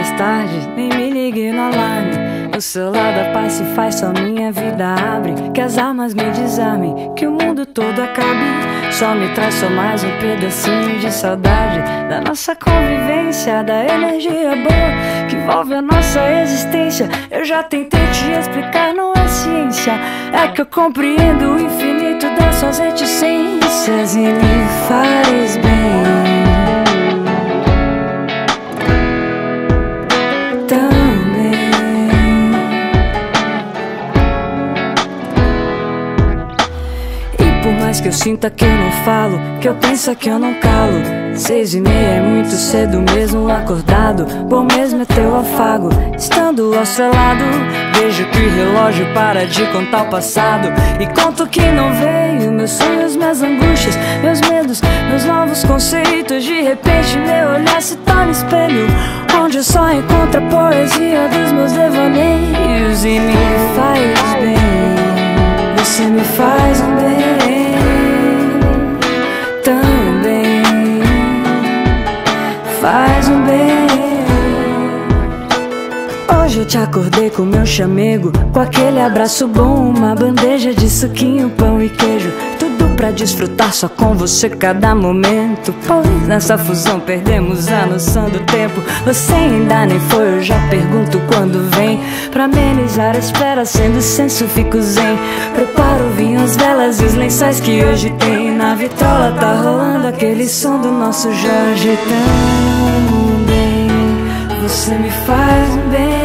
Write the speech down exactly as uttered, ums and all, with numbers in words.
mais tarde, nem me ligue no alarme. O celular da paz se faz, só minha vida abre. Que as armas me desarmem, que o mundo todo acabe. Só me traz só mais um pedacinho de saudade da nossa convivência, da energia boa que envolve a nossa existência. Eu já tentei te explicar, não é ciência. É que eu compreendo o infinito das suas reticências e me faz bem. Por mais que eu sinta que eu não falo, que eu penso que eu não calo. Seis e meia é muito cedo mesmo acordado. Bom mesmo é teu afago, estando ao seu lado. Vejo que o relógio para de contar o passado e conto que não veio. Meus sonhos, minhas angústias, meus medos, meus novos conceitos. De repente meu olhar se torna espelho, onde eu só encontro a poesia dos meus devaneios. E me faz bem, você me faz um bem. Faz um bem. Hoje eu te acordei com meu chamego, com aquele abraço bom, uma bandeja de suquinho, pão e queijo. Tudo pra desfrutar só com você cada momento. Pois nessa fusão perdemos a noção do tempo. Você ainda nem foi, eu já pergunto quando vem. Pra amenizar a espera, sendo senso fico zen. Preparo o vinho, as velas e os lençóis que hoje tem. Na vitrola tá rolando aquele som do nosso Jorge tão bem. Você me faz um bem.